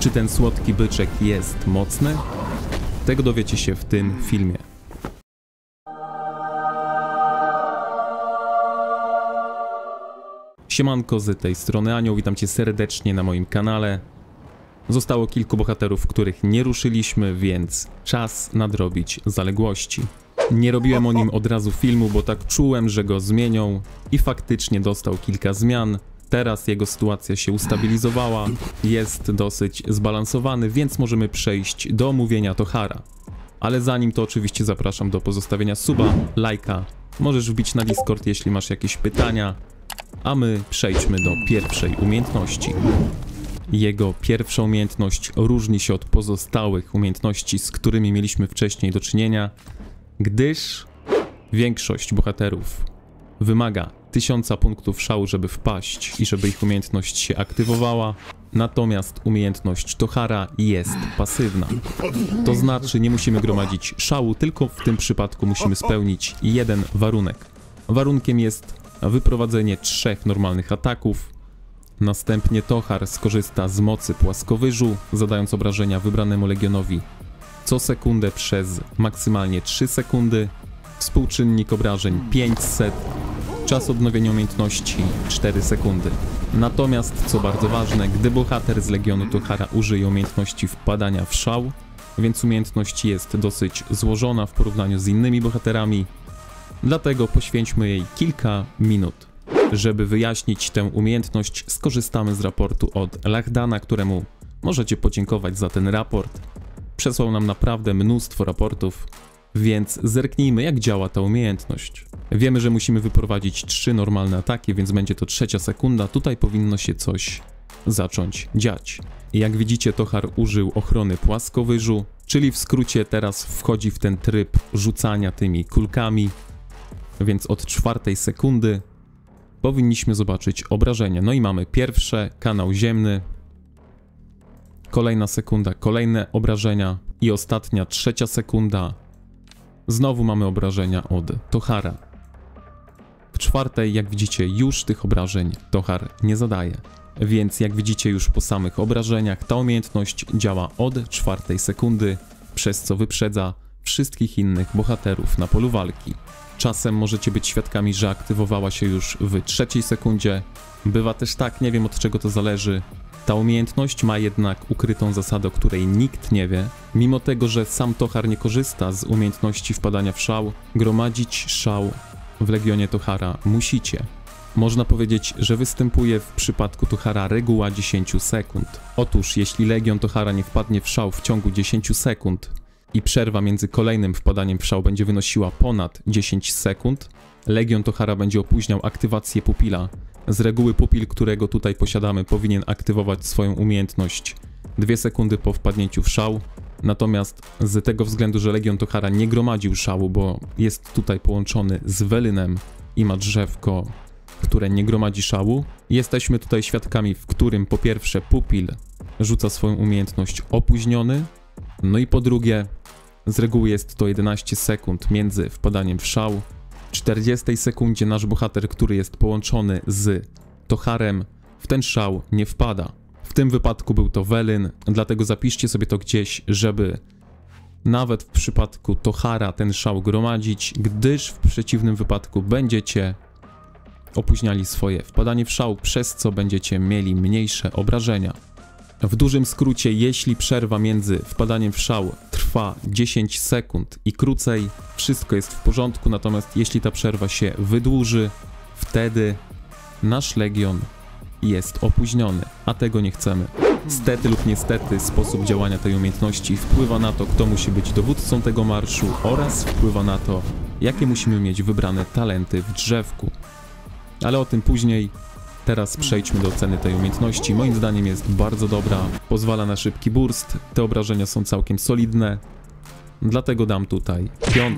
Czy ten słodki byczek jest mocny? Tego dowiecie się w tym filmie. Siemanko, z tej strony Anioł, witam cię serdecznie na moim kanale. Zostało kilku bohaterów, których nie ruszyliśmy, więc czas nadrobić zaległości. Nie robiłem o nim od razu filmu, bo tak czułem, że go zmienią i faktycznie dostał kilka zmian. Teraz jego sytuacja się ustabilizowała, jest dosyć zbalansowany, więc możemy przejść do omówienia Tohara. Ale zanim to oczywiście zapraszam do pozostawienia suba, lajka, możesz wbić na Discord, jeśli masz jakieś pytania, a my przejdźmy do pierwszej umiejętności. Jego pierwsza umiejętność różni się od pozostałych umiejętności, z którymi mieliśmy wcześniej do czynienia, gdyż większość bohaterów wymaga 1000 punktów szału, żeby wpaść i żeby ich umiejętność się aktywowała, natomiast umiejętność Tohara jest pasywna. To znaczy nie musimy gromadzić szału, tylko w tym przypadku musimy spełnić jeden warunek. Warunkiem jest wyprowadzenie 3 normalnych ataków. Następnie Tohar skorzysta z mocy płaskowyżu, zadając obrażenia wybranemu legionowi co sekundę przez maksymalnie 3 sekundy. Współczynnik obrażeń 500, czas odnowienia umiejętności 4 sekundy. Natomiast, co bardzo ważne, gdy bohater z legionu Tohara użyje umiejętności wpadania w szał, więc umiejętność jest dosyć złożona w porównaniu z innymi bohaterami, dlatego poświęćmy jej kilka minut. Żeby wyjaśnić tę umiejętność, skorzystamy z raportu od Lahdana, któremu możecie podziękować za ten raport. Przesłał nam naprawdę mnóstwo raportów, więc zerknijmy, jak działa ta umiejętność. Wiemy, że musimy wyprowadzić 3 normalne ataki, więc będzie to 3. sekunda. Tutaj powinno się coś zacząć dziać. Jak widzicie, Tohar użył ochrony płaskowyżu, czyli w skrócie teraz wchodzi w ten tryb rzucania tymi kulkami, więc od 4. sekundy powinniśmy zobaczyć obrażenia. No i mamy pierwsze, kanał ziemny, kolejna sekunda, kolejne obrażenia i ostatnia 3. sekunda. Znowu mamy obrażenia od Tohara. W 4. jak widzicie, już tych obrażeń Tohar nie zadaje. Więc jak widzicie już po samych obrażeniach, ta umiejętność działa od 4. sekundy, przez co wyprzedza wszystkich innych bohaterów na polu walki. Czasem możecie być świadkami, że aktywowała się już w 3. sekundzie. Bywa też tak, nie wiem od czego to zależy. Ta umiejętność ma jednak ukrytą zasadę, o której nikt nie wie. Mimo tego, że sam Tohar nie korzysta z umiejętności wpadania w szał, gromadzić szał w legionie Tohara musicie. Można powiedzieć, że występuje w przypadku Tohara reguła 10 sekund. Otóż, jeśli legion Tohara nie wpadnie w szał w ciągu 10 sekund i przerwa między kolejnym wpadaniem w szał będzie wynosiła ponad 10 sekund, legion Tohara będzie opóźniał aktywację pupila. Z reguły pupil, którego tutaj posiadamy, powinien aktywować swoją umiejętność 2 sekundy po wpadnięciu w szał. Natomiast z tego względu, że legion Tohara nie gromadził szału, bo jest tutaj połączony z Welynem i ma drzewko, które nie gromadzi szału, jesteśmy tutaj świadkami, w którym po pierwsze pupil rzuca swoją umiejętność opóźniony, no i po drugie z reguły jest to 11 sekund między wpadaniem w szał. W 40 sekundzie nasz bohater, który jest połączony z Toharem, w ten szał nie wpada. W tym wypadku był to Welyn, dlatego zapiszcie sobie to gdzieś, żeby nawet w przypadku Tohara ten szał gromadzić, gdyż w przeciwnym wypadku będziecie opóźniali swoje wpadanie w szał, przez co będziecie mieli mniejsze obrażenia. W dużym skrócie, jeśli przerwa między wpadaniem w szał trwa 10 sekund i krócej, wszystko jest w porządku, natomiast jeśli ta przerwa się wydłuży, wtedy nasz legion jest opóźniony, a tego nie chcemy. Stety lub niestety sposób działania tej umiejętności wpływa na to, kto musi być dowódcą tego marszu oraz wpływa na to, jakie musimy mieć wybrane talenty w drzewku. Ale o tym później. Teraz przejdźmy do oceny tej umiejętności. Moim zdaniem jest bardzo dobra, pozwala na szybki burst, te obrażenia są całkiem solidne, dlatego dam tutaj 5.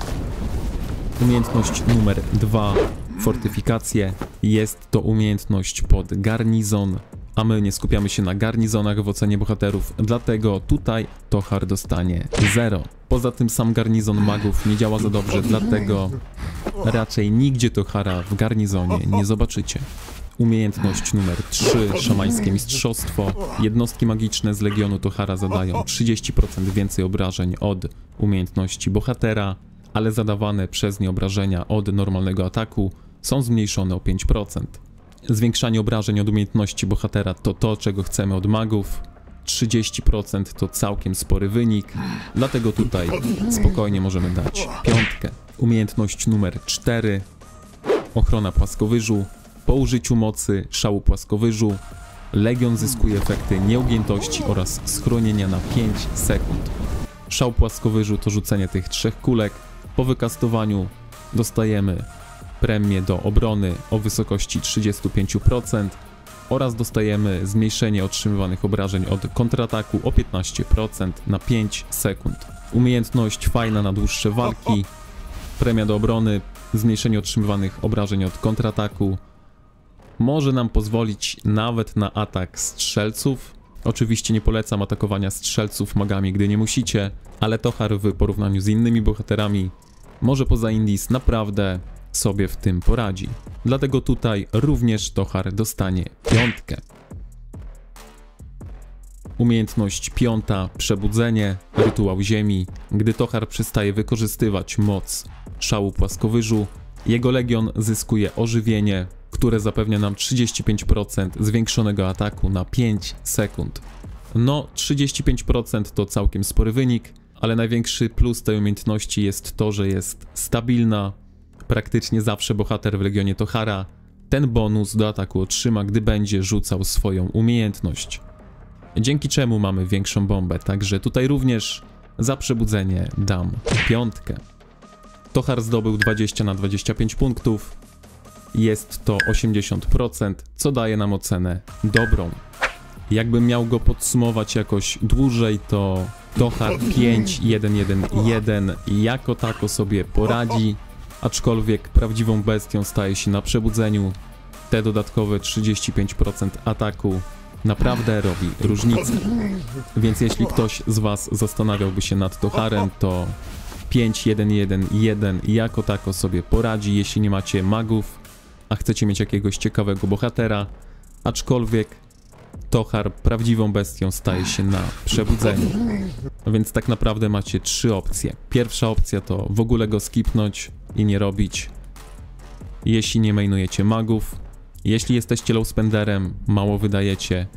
Umiejętność numer 2, fortyfikacje. Jest to umiejętność pod garnizon, a my nie skupiamy się na garnizonach w ocenie bohaterów, dlatego tutaj Tohar dostanie 0. Poza tym sam garnizon magów nie działa za dobrze, dlatego raczej nigdzie Tohara w garnizonie nie zobaczycie. Umiejętność numer 3, szamańskie mistrzostwo. Jednostki magiczne z Legionu Tohara zadają 30% więcej obrażeń od umiejętności bohatera, ale zadawane przez nie obrażenia od normalnego ataku są zmniejszone o 5%. Zwiększanie obrażeń od umiejętności bohatera to to, czego chcemy od magów. 30% to całkiem spory wynik, dlatego tutaj spokojnie możemy dać 5. Umiejętność numer 4, ochrona płaskowyżu. Po użyciu mocy szału płaskowyżu Legion zyskuje efekty nieugiętości oraz schronienia na 5 sekund. Szał płaskowyżu to rzucenie tych 3 kulek. Po wykastowaniu dostajemy premię do obrony o wysokości 35% oraz dostajemy zmniejszenie otrzymywanych obrażeń od kontrataku o 15% na 5 sekund. Umiejętność fajna na dłuższe walki, premia do obrony, zmniejszenie otrzymywanych obrażeń od kontrataku może nam pozwolić nawet na atak strzelców. Oczywiście nie polecam atakowania strzelców magami, gdy nie musicie, ale Tohar w porównaniu z innymi bohaterami może poza Indis naprawdę sobie w tym poradzi. Dlatego tutaj również Tohar dostanie 5. Umiejętność 5, przebudzenie, rytuał ziemi. Gdy Tohar przestaje wykorzystywać moc szału płaskowyżu, jego legion zyskuje ożywienie, które zapewnia nam 35% zwiększonego ataku na 5 sekund. No, 35% to całkiem spory wynik, ale największy plus tej umiejętności jest to, że jest stabilna. Praktycznie zawsze bohater w Legionie Tohara ten bonus do ataku otrzyma, gdy będzie rzucał swoją umiejętność. Dzięki czemu mamy większą bombę, także tutaj również za przebudzenie dam 5. Tohar zdobył 20 na 25 punktów. Jest to 80%, co daje nam ocenę dobrą. Jakbym miał go podsumować jakoś dłużej, to Tohar 5-1-1-1 jako tako sobie poradzi, aczkolwiek prawdziwą bestią staje się na przebudzeniu. Te dodatkowe 35% ataku naprawdę robi różnicę. Więc jeśli ktoś z Was zastanawiałby się nad Toharem, to 5-1-1-1 jako tako sobie poradzi, jeśli nie macie magów, a chcecie mieć jakiegoś ciekawego bohatera, aczkolwiek Tohar prawdziwą bestią staje się na przebudzeniu. Więc tak naprawdę macie 3 opcje. Pierwsza opcja to w ogóle go skipnąć i nie robić, jeśli nie mainujecie magów. Jeśli jesteście low spenderem, mało wydajecie,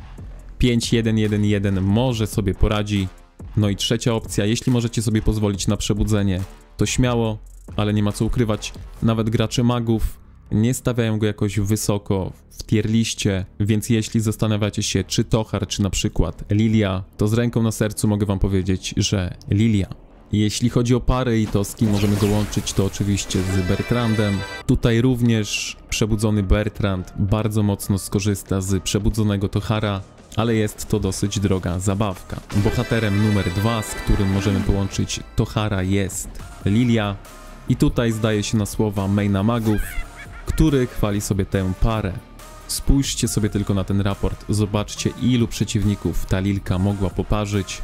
5-1-1-1 może sobie poradzi. No i trzecia opcja, jeśli możecie sobie pozwolić na przebudzenie, to śmiało, ale nie ma co ukrywać, nawet gracze magów nie stawiają go jakoś wysoko w tier liście, więc jeśli zastanawiacie się, czy Tohar, czy na przykład Lilia, to z ręką na sercu mogę wam powiedzieć, że Lilia. Jeśli chodzi o pary i to z kim możemy go łączyć, to oczywiście z Bertrandem. Tutaj również przebudzony Bertrand bardzo mocno skorzysta z przebudzonego Tohara, ale jest to dosyć droga zabawka. Bohaterem numer 2, z którym możemy połączyć Tohara, jest Lilia. I tutaj zdaje się na słowa maina magów, który chwali sobie tę parę. Spójrzcie sobie tylko na ten raport, zobaczcie ilu przeciwników ta Lilka mogła poparzyć.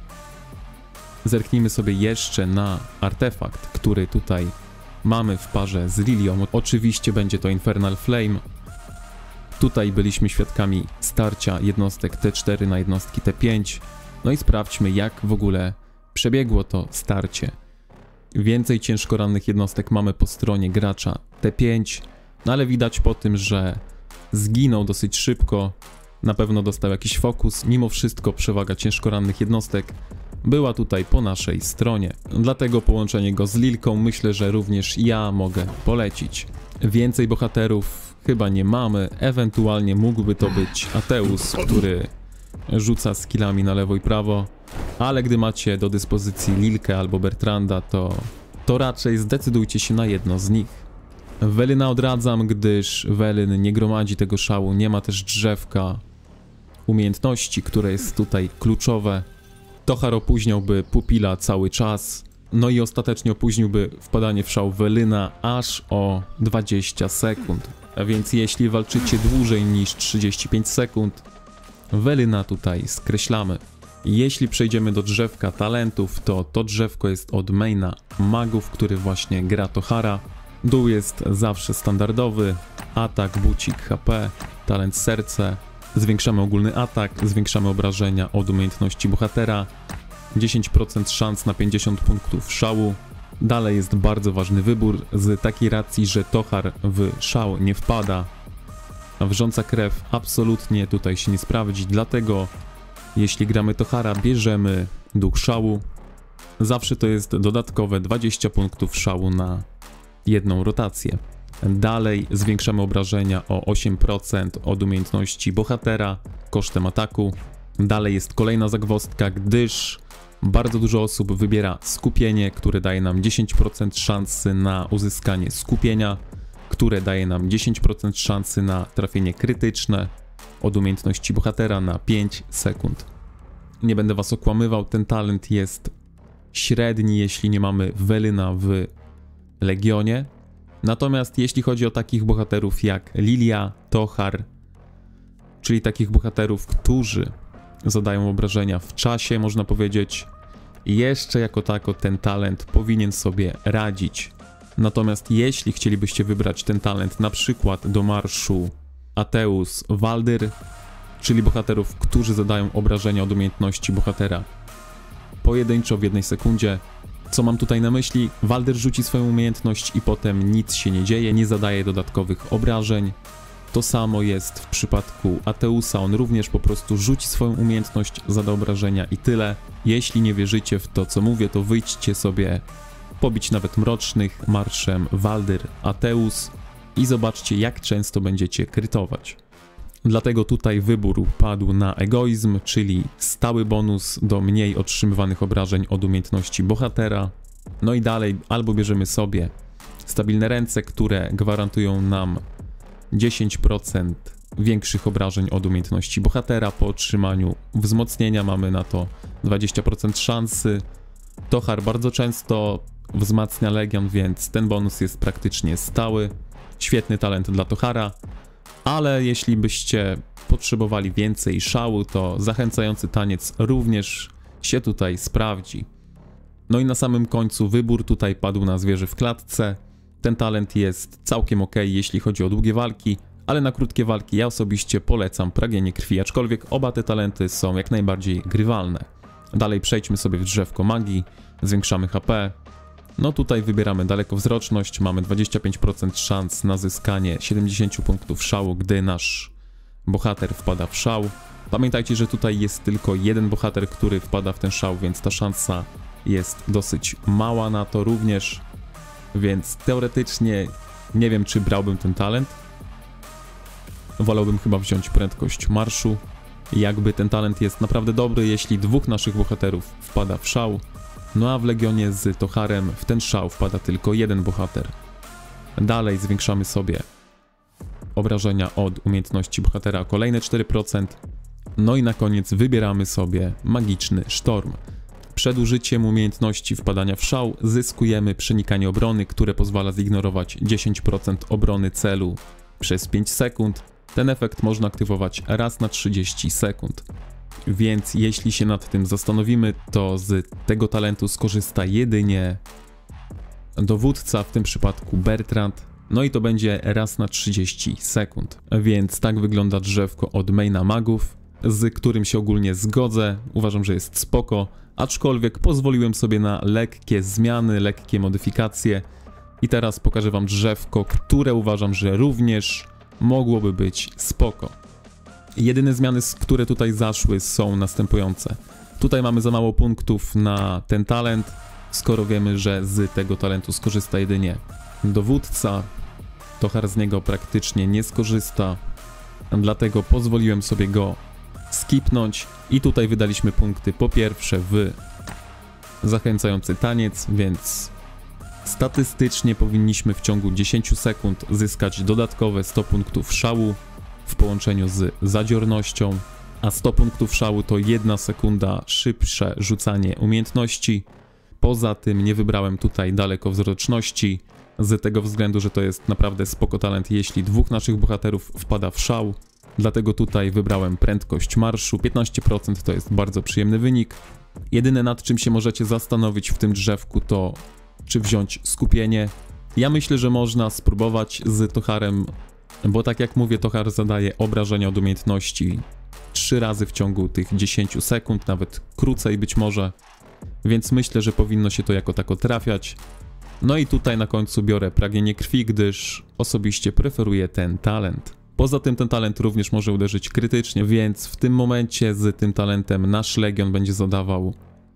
Zerknijmy sobie jeszcze na artefakt, który tutaj mamy w parze z Lilią. Oczywiście będzie to Infernal Flame. Tutaj byliśmy świadkami starcia jednostek T4 na jednostki T5. No i sprawdźmy, jak w ogóle przebiegło to starcie. Więcej ciężko rannych jednostek mamy po stronie gracza T5, no ale widać po tym, że zginął dosyć szybko, na pewno dostał jakiś fokus. Mimo wszystko przewaga ciężko rannych jednostek była tutaj po naszej stronie. Dlatego połączenie go z Lilką myślę, że również ja mogę polecić. Więcej bohaterów chyba nie mamy, ewentualnie mógłby to być Ateus, który rzuca skillami na lewo i prawo, ale gdy macie do dyspozycji Lilkę albo Bertranda, to raczej zdecydujcie się na jedno z nich. Welyna odradzam, gdyż Welyn nie gromadzi tego szału, nie ma też drzewka umiejętności, które jest tutaj kluczowe. Tohar opóźniałby pupila cały czas, no i ostatecznie opóźniłby wpadanie w szał Welyna aż o 20 sekund. A więc jeśli walczycie dłużej niż 35 sekund, Welyna tutaj skreślamy. Jeśli przejdziemy do drzewka talentów, to drzewko jest od maina magów, który właśnie gra Tohara. Dół jest zawsze standardowy, atak, bucik, HP, talent serce. Zwiększamy ogólny atak, zwiększamy obrażenia od umiejętności bohatera. 10% szans na 50 punktów szału. Dalej jest bardzo ważny wybór z takiej racji, że Tochar w szał nie wpada. A wrząca krew absolutnie tutaj się nie sprawdzi, dlatego jeśli gramy Tochara, bierzemy duch szału. Zawsze to jest dodatkowe 20 punktów szału na jedną rotację. Dalej zwiększamy obrażenia o 8% od umiejętności bohatera kosztem ataku. Dalej jest kolejna zagwozdka, gdyż bardzo dużo osób wybiera skupienie, które daje nam 10% szansy na uzyskanie skupienia, które daje nam 10% szansy na trafienie krytyczne od umiejętności bohatera na 5 sekund. Nie będę was okłamywał, ten talent jest średni, jeśli nie mamy Welyna w Legionie. Natomiast jeśli chodzi o takich bohaterów jak Lilia, Tochar, czyli takich bohaterów, którzy zadają obrażenia w czasie, można powiedzieć, jeszcze jako tako ten talent powinien sobie radzić. Natomiast jeśli chcielibyście wybrać ten talent na przykład do marszu Ateus, Waldyr, czyli bohaterów, którzy zadają obrażenia od umiejętności bohatera pojedynczo w 1 sekundzie. Co mam tutaj na myśli? Waldyr rzuci swoją umiejętność i potem nic się nie dzieje, nie zadaje dodatkowych obrażeń. To samo jest w przypadku Ateusa, on również po prostu rzuci swoją umiejętność, zada obrażenia i tyle. Jeśli nie wierzycie w to, co mówię, to wyjdźcie sobie pobić nawet mrocznych marszem Waldyr, Ateus i zobaczcie, jak często będziecie krytować. Dlatego tutaj wybór padł na egoizm, czyli stały bonus do mniej otrzymywanych obrażeń od umiejętności bohatera. No i dalej albo bierzemy sobie stabilne ręce, które gwarantują nam 10% większych obrażeń od umiejętności bohatera. Po otrzymaniu wzmocnienia mamy na to 20% szansy. Tochar bardzo często wzmacnia Legion, więc ten bonus jest praktycznie stały. Świetny talent dla Tochara. Ale jeśli byście potrzebowali więcej szału, to zachęcający taniec również się tutaj sprawdzi. No i na samym końcu wybór tutaj padł na zwierzę w klatce. Ten talent jest całkiem ok, jeśli chodzi o długie walki, ale na krótkie walki ja osobiście polecam pragnienie krwi, aczkolwiek oba te talenty są jak najbardziej grywalne. Dalej przejdźmy sobie w drzewko magii, zwiększamy HP. No tutaj wybieramy dalekowzroczność, mamy 25% szans na zyskanie 70 punktów szału, gdy nasz bohater wpada w szał. Pamiętajcie, że tutaj jest tylko jeden bohater, który wpada w ten szał, więc ta szansa jest dosyć mała na to również. Więc teoretycznie nie wiem, czy brałbym ten talent. Wolałbym chyba wziąć prędkość marszu. Jakby ten talent jest naprawdę dobry, jeśli dwóch naszych bohaterów wpada w szał. No a w Legionie z Tocharem w ten szał wpada tylko jeden bohater. Dalej zwiększamy sobie obrażenia od umiejętności bohatera o kolejne 4%. No i na koniec wybieramy sobie magiczny sztorm. Przed użyciem umiejętności wpadania w szał zyskujemy przenikanie obrony, które pozwala zignorować 10% obrony celu przez 5 sekund. Ten efekt można aktywować raz na 30 sekund. Więc jeśli się nad tym zastanowimy, to z tego talentu skorzysta jedynie dowódca, w tym przypadku Bertrand. No i to będzie raz na 30 sekund. Więc tak wygląda drzewko od maina magów, z którym się ogólnie zgodzę. Uważam, że jest spoko, aczkolwiek pozwoliłem sobie na lekkie zmiany, lekkie modyfikacje. I teraz pokażę wam drzewko, które uważam, że również mogłoby być spoko. Jedyne zmiany, które tutaj zaszły, są następujące. Tutaj mamy za mało punktów na ten talent, skoro wiemy, że z tego talentu skorzysta jedynie dowódca. Tochar z niego praktycznie nie skorzysta, dlatego pozwoliłem sobie go skipnąć i tutaj wydaliśmy punkty po pierwsze w zachęcający taniec, więc statystycznie powinniśmy w ciągu 10 sekund zyskać dodatkowe 100 punktów szału w połączeniu z zadziornością, a 100 punktów szału to 1 sekunda szybsze rzucanie umiejętności. Poza tym nie wybrałem tutaj dalekowzroczności, z tego względu, że to jest naprawdę spoko talent, jeśli dwóch naszych bohaterów wpada w szał. Dlatego tutaj wybrałem prędkość marszu, 15% to jest bardzo przyjemny wynik. Jedyne, nad czym się możecie zastanowić w tym drzewku, to czy wziąć skupienie. Ja myślę, że można spróbować z Tocharem Bo tak jak mówię, Tochar zadaje obrażenia od umiejętności 3 razy w ciągu tych 10 sekund, nawet krócej być może, więc myślę, że powinno się to jako tako trafiać. No i tutaj na końcu biorę pragnienie krwi, gdyż osobiście preferuję ten talent. Poza tym ten talent również może uderzyć krytycznie, więc w tym momencie z tym talentem nasz Legion będzie zadawał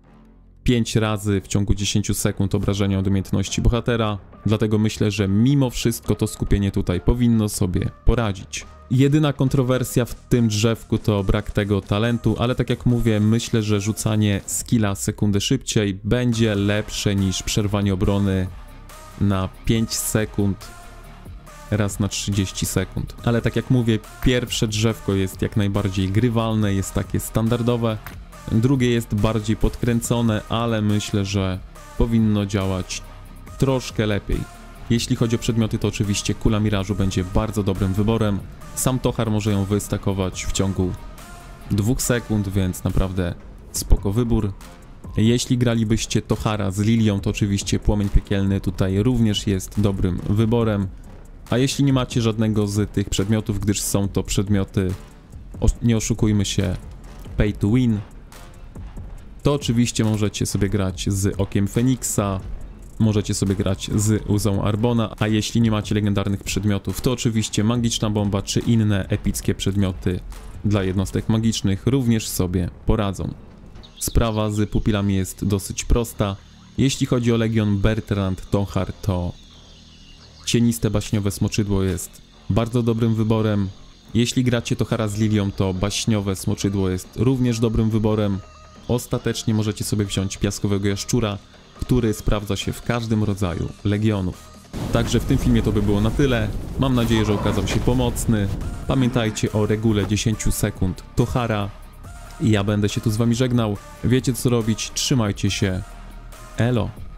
5 razy w ciągu 10 sekund obrażenia od umiejętności bohatera, dlatego myślę, że mimo wszystko to skupienie tutaj powinno sobie poradzić. Jedyna kontrowersja w tym drzewku to brak tego talentu, ale tak jak mówię, myślę, że rzucanie skilla sekundę szybciej będzie lepsze niż przerwanie obrony na 5 sekund raz na 30 sekund. Ale tak jak mówię, pierwsze drzewko jest jak najbardziej grywalne, jest takie standardowe. Drugie jest bardziej podkręcone, ale myślę, że powinno działać troszkę lepiej. Jeśli chodzi o przedmioty, to oczywiście kula mirażu będzie bardzo dobrym wyborem. Sam Tochar może ją wystakować w ciągu 2 sekund, więc naprawdę spoko wybór. Jeśli gralibyście Tochara z Lilią, to oczywiście płomień piekielny tutaj również jest dobrym wyborem. A jeśli nie macie żadnego z tych przedmiotów, gdyż są to przedmioty, nie oszukujmy się, pay to win, to oczywiście możecie sobie grać z Okiem Feniksa, możecie sobie grać z Uzą Arbona, a jeśli nie macie legendarnych przedmiotów, to oczywiście magiczna bomba czy inne epickie przedmioty dla jednostek magicznych również sobie poradzą. Sprawa z pupilami jest dosyć prosta. Jeśli chodzi o Legion Bertrand Tochar, to cieniste baśniowe smoczydło jest bardzo dobrym wyborem. Jeśli gracie Tochara z Lilią, to baśniowe smoczydło jest również dobrym wyborem. Ostatecznie możecie sobie wziąć piaskowego jaszczura, który sprawdza się w każdym rodzaju legionów. Także w tym filmie to by było na tyle. Mam nadzieję, że okazał się pomocny. Pamiętajcie o regule 10 sekund Tochara. Ja będę się tu z wami żegnał. Wiecie co robić, trzymajcie się. Elo!